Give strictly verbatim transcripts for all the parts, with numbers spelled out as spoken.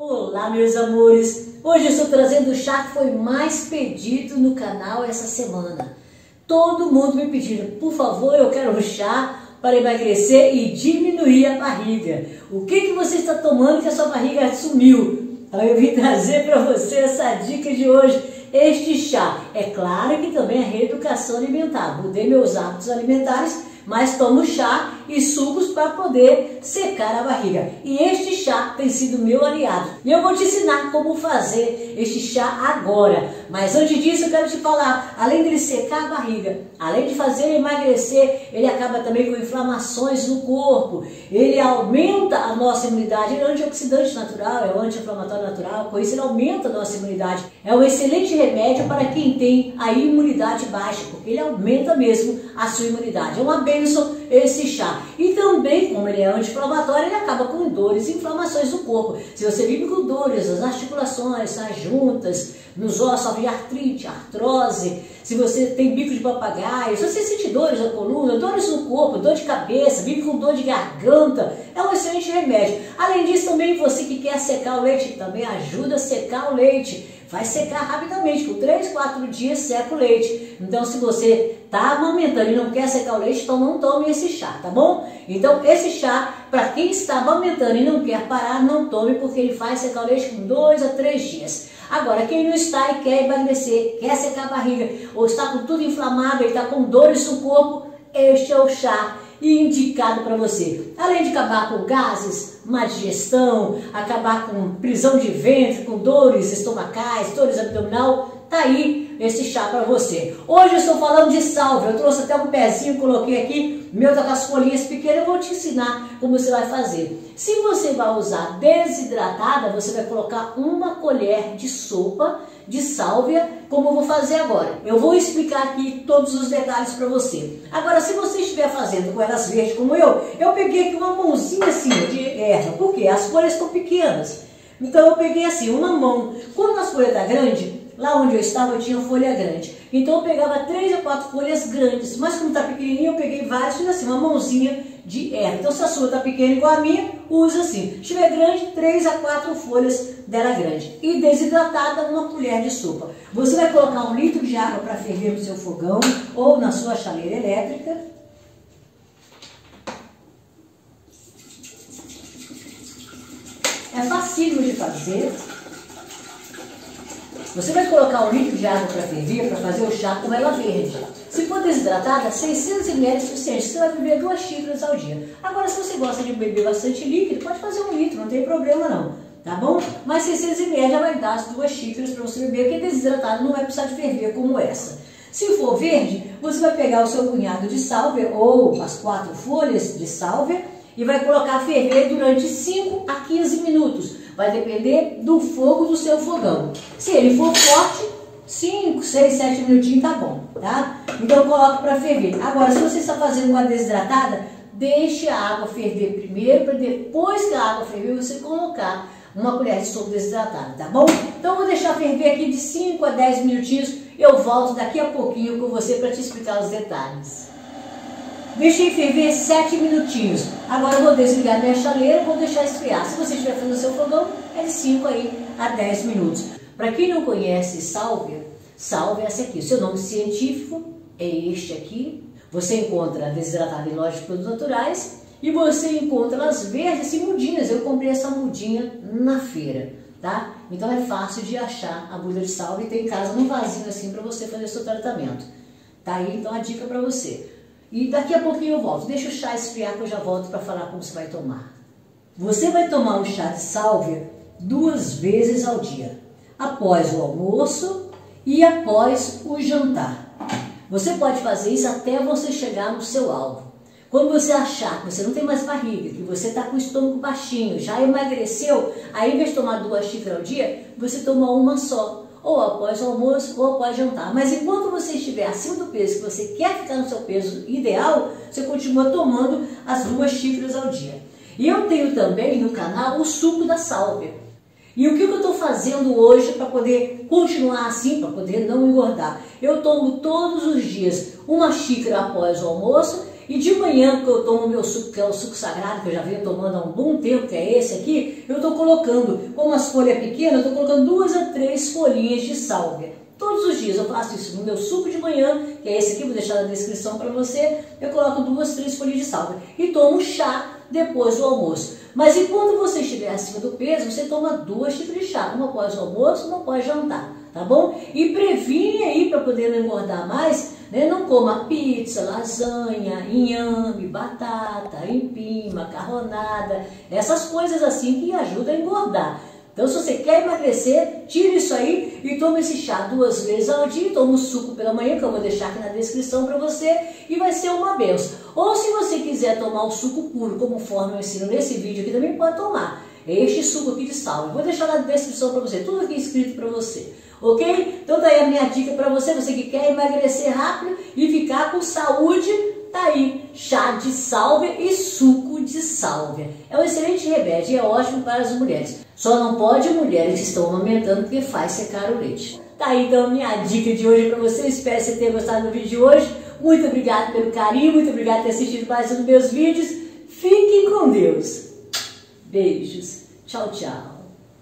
Olá, meus amores! Hoje eu estou trazendo o chá que foi mais pedido no canal essa semana. Todo mundo me pedindo, por favor, eu quero um chá para emagrecer e diminuir a barriga. O que, que você está tomando que a sua barriga sumiu? Então eu vim trazer para você essa dica de hoje, este chá. É claro que também é reeducação alimentar. Mudei meus hábitos alimentares, mas tomo chá e sucos para poder secar a barriga. E este chá tem sido meu aliado. E eu vou te ensinar como fazer este chá agora. Mas antes disso eu quero te falar, além dele secar a barriga, além de fazer ele emagrecer, ele acaba também com inflamações no corpo. Ele aumenta a nossa imunidade. Ele é um antioxidante natural, é um anti-inflamatório natural. Com isso ele aumenta a nossa imunidade. É um excelente remédio para quem tem a imunidade baixa, porque ele aumenta mesmo a sua imunidade. É uma bênção esse chá. E também, como ele é anti-inflamatório, ele acaba com dores e inflamações no corpo. Se você vive com dores nas articulações, nas juntas, nos ossos, de artrite, artrose, se você tem bico de papagaio, se você sente dores na coluna, dores no corpo, dor de cabeça, vive com dor de garganta, é um excelente remédio. Além disso, também você que quer secar o leite, também ajuda a secar o leite. Vai secar rapidamente, com três, quatro dias seca o leite. Então, se você está amamentando e não quer secar o leite, então não tome esse chá, tá bom? Então, esse chá, para quem está amamentando e não quer parar, não tome, porque ele faz secar o leite com dois a três dias. Agora, quem não está e quer emagrecer, quer secar a barriga, ou está com tudo inflamado e está com dores no corpo, este é o chá indicado para você. Além de acabar com gases, má digestão, acabar com prisão de ventre, com dores estomacais, dores abdominal, tá aí esse chá para você. Hoje eu estou falando de sálvia. Eu trouxe até um pezinho, coloquei aqui, meu tá com as folhinhas pequenas, eu vou te ensinar como você vai fazer. Se você vai usar desidratada, você vai colocar uma colher de sopa de sálvia, como eu vou fazer agora. Eu vou explicar aqui todos os detalhes para você. Agora, se você estiver fazendo com elas verdes como eu, eu peguei aqui uma mãozinha assim de erva, porque as folhas estão pequenas. Então eu peguei assim, uma mão. Quando as folhas estão grandes, lá onde eu estava eu tinha folha grande. Então eu pegava três a quatro folhas grandes, mas como está pequenininho eu peguei várias, fiz assim, uma mãozinha de erva. Então se a sua está pequena igual a minha, usa assim. Se estiver grande, três a quatro folhas dela grande. E desidratada, uma colher de sopa. Você vai colocar um litro de água para ferver no seu fogão ou na sua chaleira elétrica. É facílimo de fazer. Você vai colocar um litro de água para ferver, para fazer o chá com ela verde. Se for desidratada, seiscentos mililitros é suficiente. Você vai beber duas xícaras ao dia. Agora, se você gosta de beber bastante líquido, pode fazer um litro, não tem problema não, tá bom? Mas seiscentos mililitros já vai dar as duas xícaras para você beber, porque desidratado não vai precisar de ferver como essa. Se for verde, você vai pegar o seu punhado de sálvia, ou as quatro folhas de sálvia, e vai colocar a ferver durante cinco a quinze minutos. Vai depender do fogo do seu fogão. Se ele for forte, cinco, seis, sete minutinhos tá bom, tá? Então coloque para ferver. Agora, se você está fazendo uma desidratada, deixe a água ferver primeiro, para depois que a água ferver, você colocar uma colher de sopa desidratada, tá bom? Então eu vou deixar ferver aqui de cinco a dez minutinhos. Eu volto daqui a pouquinho com você para te explicar os detalhes. Deixei ferver sete minutinhos. Agora eu vou desligar minha chaleira e vou deixar esfriar. Se você estiver fazendo seu fogão, é de cinco aí a dez minutos. Para quem não conhece sálvia, sálvia é essa aqui. O seu nome científico é este aqui. Você encontra desidratada em lojas de produtos naturais e você encontra as verdes e mudinhas. Eu comprei essa mudinha na feira, tá? Então é fácil de achar a muda de sálvia e tem em casa num vasinho assim para você fazer o seu tratamento. Tá aí então a dica para você. E daqui a pouquinho eu volto. Deixa o chá esfriar que eu já volto para falar como você vai tomar. Você vai tomar um chá de sálvia duas vezes ao dia. Após o almoço e após o jantar. Você pode fazer isso até você chegar no seu alvo. Quando você achar que você não tem mais barriga, que você está com o estômago baixinho, já emagreceu, aí ao invés de tomar duas xícaras ao dia, você toma uma só. Ou após o almoço, ou após jantar. Mas enquanto você estiver acima do peso, que você quer ficar no seu peso ideal, você continua tomando as duas xícaras ao dia. E eu tenho também no canal o suco da sálvia. E o que eu estou fazendo hoje para poder continuar assim, para poder não engordar? Eu tomo todos os dias uma xícara após o almoço E de manhã, que eu tomo meu suco, que é o suco sagrado, que eu já venho tomando há um bom tempo, que é esse aqui, eu estou colocando, como as folhas pequenas, eu estou colocando duas a três folhinhas de sálvia. Todos os dias eu faço isso no meu suco de manhã, que é esse aqui, vou deixar na descrição para você, eu coloco duas, três folhinhas de sálvia. E tomo chá depois do almoço. Mas e quando você estiver acima do peso, você toma duas tipos de chá, uma após o almoço, uma após jantar, tá bom? E previne aí para poder não engordar mais, né? Não coma pizza, lasanha, inhame, batata, empim, macarronada, essas coisas assim que ajudam a engordar. Então, se você quer emagrecer, tire isso aí e tome esse chá duas vezes ao dia. Toma o suco pela manhã, que eu vou deixar aqui na descrição para você, e vai ser uma benção. Ou se você quiser tomar o suco puro, conforme eu ensino nesse vídeo aqui, também pode tomar. Este suco aqui de sal. Eu vou deixar na descrição para você, tudo aqui escrito para você. Ok? Então, daí a minha dica para você, você que quer emagrecer rápido e ficar com saúde, tá aí, chá de sálvia e suco de sálvia. É um excelente remédio e é ótimo para as mulheres. Só não pode mulheres que estão amamentando porque faz secar o leite. Tá aí então a minha dica de hoje para você. Espero que você tenha gostado do vídeo de hoje. Muito obrigado pelo carinho, muito obrigado por ter assistido mais um dos meus vídeos. Fiquem com Deus. Beijos. Tchau, tchau.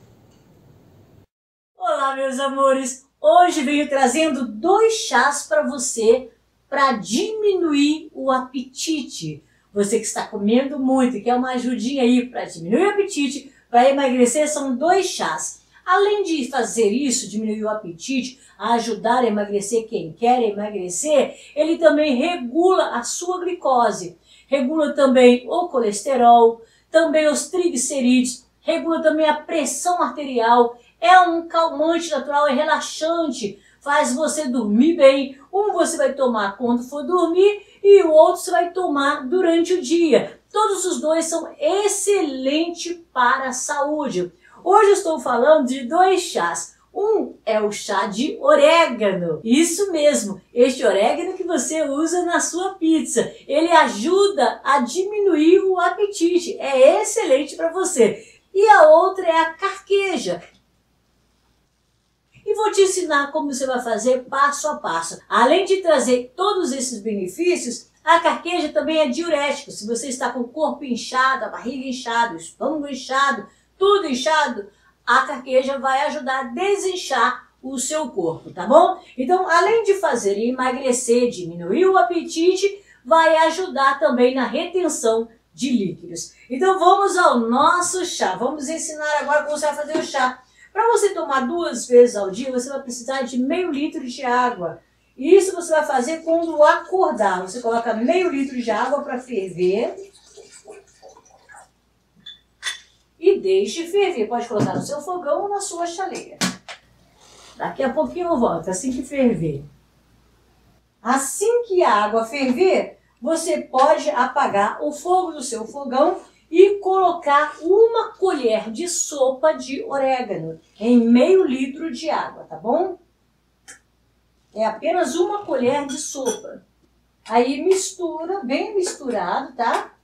Olá, meus amores. Hoje venho trazendo dois chás para você para diminuir o apetite. Você que está comendo muito e quer uma ajudinha aí para diminuir o apetite, para emagrecer, são dois chás. Além de fazer isso, diminuir o apetite, ajudar a emagrecer quem quer emagrecer, ele também regula a sua glicose, regula também o colesterol, também os triglicerídeos, regula também a pressão arterial, é um calmante natural, é relaxante, faz você dormir bem. Um você vai tomar quando for dormir e o outro você vai tomar durante o dia. Todos os dois são excelentes para a saúde. Hoje eu estou falando de dois chás. Um é o chá de orégano. Isso mesmo, este orégano que você usa na sua pizza. Ele ajuda a diminuir o apetite. É excelente para você. E a outra é a carqueja. E vou te ensinar como você vai fazer passo a passo. Além de trazer todos esses benefícios, a carqueja também é diurético. Se você está com o corpo inchado, a barriga inchada, o estômago inchado, tudo inchado, a carqueja vai ajudar a desinchar o seu corpo, tá bom? Então, além de fazer emagrecer, diminuir o apetite, vai ajudar também na retenção de líquidos. Então, vamos ao nosso chá. Vamos ensinar agora como você vai fazer o chá. Para você tomar duas vezes ao dia, você vai precisar de meio litro de água. Isso você vai fazer quando acordar. Você coloca meio litro de água para ferver. E deixe ferver. Pode colocar no seu fogão ou na sua chaleira. Daqui a pouquinho eu volto, assim que ferver. Assim que a água ferver, você pode apagar o fogo do seu fogão e colocar uma colher de sopa de orégano em meio litro de água, tá bom? É apenas uma colher de sopa. Aí mistura, bem misturado, tá?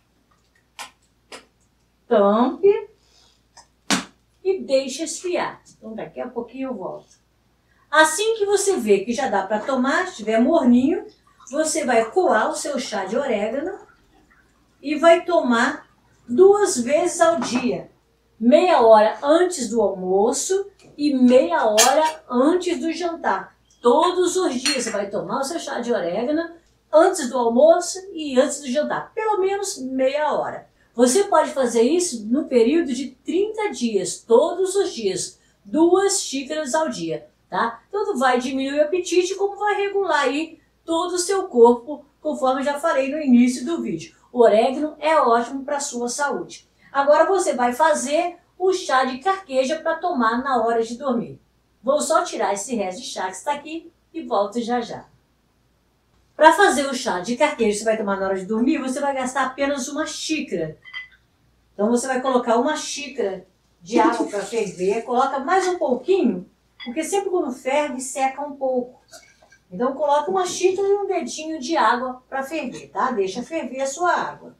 Tampe e deixe esfriar. Então daqui a pouquinho eu volto. Assim que você vê que já dá para tomar, se estiver morninho, você vai coar o seu chá de orégano e vai tomar duas vezes ao dia. Meia hora antes do almoço e meia hora antes do jantar. Todos os dias você vai tomar o seu chá de orégano antes do almoço e antes do jantar. Pelo menos meia hora. Você pode fazer isso no período de trinta dias, todos os dias. Duas xícaras ao dia, tá? Então vai diminuir o apetite, como vai regular aí todo o seu corpo, conforme eu já falei no início do vídeo. O orégano é ótimo para a sua saúde. Agora você vai fazer o chá de carqueja para tomar na hora de dormir. Vou só tirar esse resto de chá que está aqui e volto já já. Para fazer o chá de carqueja que você vai tomar na hora de dormir, você vai gastar apenas uma xícara. Então você vai colocar uma xícara de água para ferver, coloca mais um pouquinho, porque sempre quando ferve seca um pouco. Então coloca uma xícara e um dedinho de água para ferver, tá? Deixa ferver a sua água.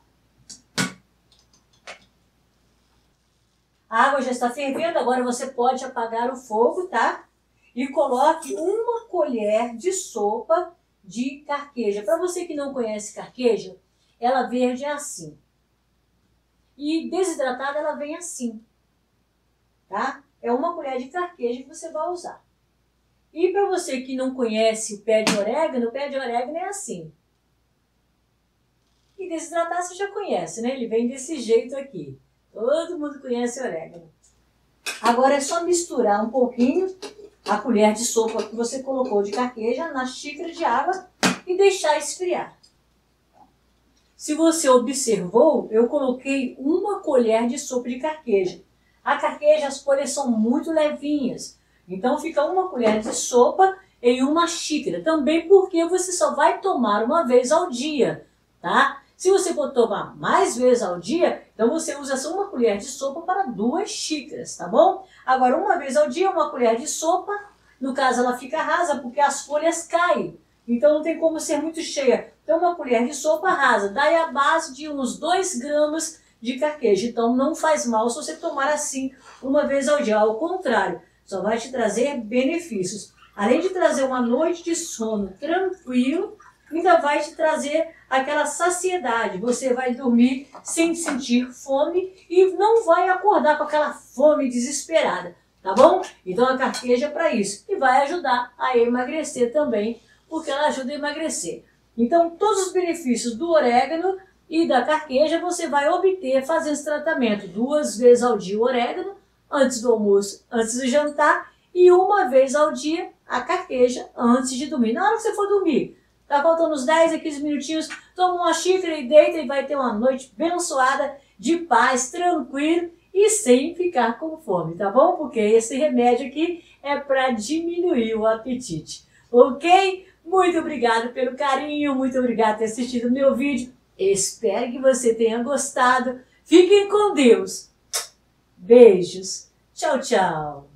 A água já está fervendo, agora você pode apagar o fogo, tá? E coloque uma colher de sopa de carqueja. Para você que não conhece carqueja, ela verde é assim. E desidratada ela vem assim, tá? É uma colher de carqueja que você vai usar. E para você que não conhece o pé de orégano, o pé de orégano é assim. E desidratado você já conhece, né? Ele vem desse jeito aqui. Todo mundo conhece orégano. Agora é só misturar um pouquinho a colher de sopa que você colocou de carqueja na xícara de água e deixar esfriar. Se você observou, eu coloquei uma colher de sopa de carqueja. A carqueja, as folhas são muito levinhas. Então fica uma colher de sopa em uma xícara. Também porque você só vai tomar uma vez ao dia, tá? Se você for tomar mais vezes ao dia, então você usa só uma colher de sopa para duas xícaras, tá bom? Agora, uma vez ao dia, uma colher de sopa. No caso, ela fica rasa porque as folhas caem. Então não tem como ser muito cheia. Então uma colher de sopa rasa. Daí a base de uns dois gramas de carqueja. Então não faz mal se você tomar assim uma vez ao dia. Ao contrário, só vai te trazer benefícios. Além de trazer uma noite de sono tranquilo, ainda vai te trazer aquela saciedade. Você vai dormir sem sentir fome e não vai acordar com aquela fome desesperada, tá bom? Então a carqueja é para isso. E vai ajudar a emagrecer também, porque ela ajuda a emagrecer. Então todos os benefícios do orégano e da carqueja você vai obter fazendo esse tratamento duas vezes ao dia o orégano, antes do almoço, antes do jantar, e uma vez ao dia a carqueja antes de dormir. Na hora que você for dormir, tá faltando uns dez a quinze minutinhos, toma uma xícara e deita e vai ter uma noite abençoada, de paz, tranquilo e sem ficar com fome, tá bom? Porque esse remédio aqui é para diminuir o apetite, ok? Muito obrigado pelo carinho, muito obrigado por ter assistido o meu vídeo. Espero que você tenha gostado. Fiquem com Deus. Beijos. Tchau, tchau.